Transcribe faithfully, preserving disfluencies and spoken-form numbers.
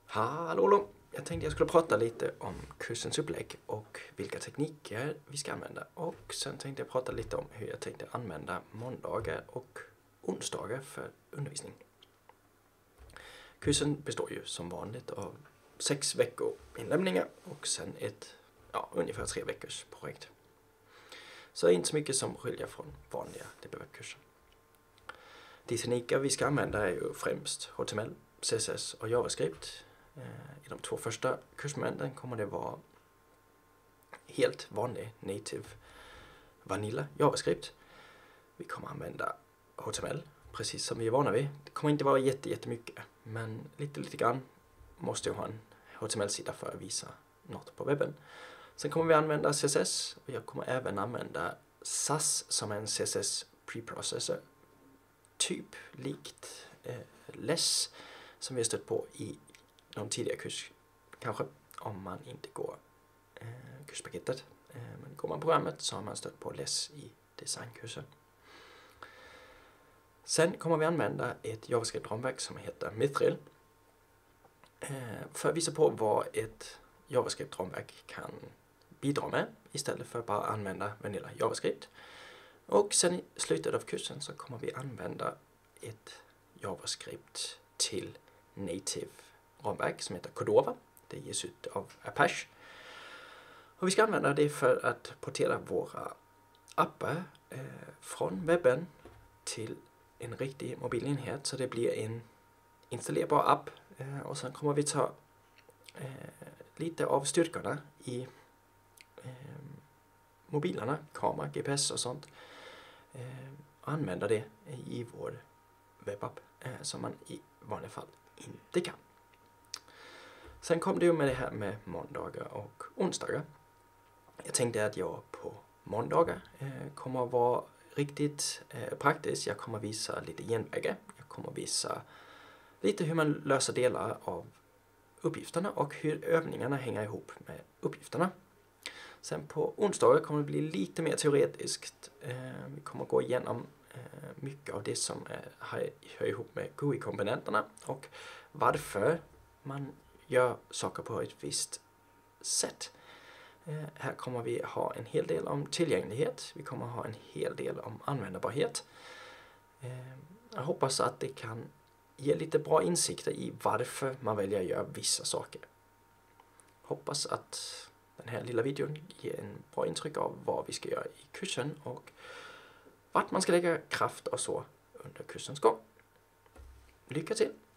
Hallå, hallå! Jag tänkte jag skulle prata lite om kursens upplägg och vilka tekniker vi ska använda. Och sen tänkte jag prata lite om hur jag tänkte använda måndagar och onsdagar för undervisning. Kursen består ju som vanligt av sex veckor inlämningar och sen ett ja, ungefär tre veckors projekt. Så det är inte så mycket som skiljer från vanliga D B W-kurser. De tekniker vi ska använda är ju främst H T M L, C S S och JavaScript. I de två första kursmomenten kommer det vara helt vanlig native vanilla JavaScript. Vi kommer använda H T M L precis som vi är vana vid. Det kommer inte vara jätte, jättemycket, men lite, lite grann måste jag ha en H T M L-sida för att visa något på webben. Sen kommer vi använda C S S och jag kommer även använda S A S som en C S S preprocessor. Typ likt eh, less som vi har stött på i någon tidigare kurs, kanske, om man inte går eh, kurspaketet. Eh, men går man programmet så har man stött på less i designkursen. Sen kommer vi använda ett JavaScript-ramverk som heter Mithril eh, för att visa på vad ett JavaScript-ramverk kan bidra med istället för att bara använda vanilla JavaScript. Och sen i slutet av kursen så kommer vi använda ett JavaScript till native ramverk som heter Cordova. Det ges ut av Apache. Och vi ska använda det för att portera våra appar eh, från webben till en riktig mobilenhet. Så det blir en installerbar app. Eh, och sen kommer vi ta eh, lite av styrkorna i eh, mobilerna, kamera, G P S och sånt. Eh, och använda det i vår webbapp eh, som man i vanliga fall inte kan. Sen kom det ju med det här med måndagar och onsdagar. Jag tänkte att jag på måndagar eh, kommer att vara riktigt eh, praktisk. Jag kommer visa lite genvägar. Jag kommer visa lite hur man löser delar av uppgifterna och hur övningarna hänger ihop med uppgifterna. Sen på onsdagar kommer det bli lite mer teoretiskt. Eh, vi kommer gå igenom eh, mycket av det som eh, hör ihop med G U I-komponenterna och varför man gör saker på ett visst sätt. Eh, här kommer vi ha en hel del om tillgänglighet. Vi kommer ha en hel del om användbarhet. Eh, jag hoppas att det kan ge lite bra insikter i varför man väljer att göra vissa saker. Hoppas att den här lilla videon ger en bra intryck av vad vi ska göra i kursen och vart man ska lägga kraft och så under kursens gång. Lycka till!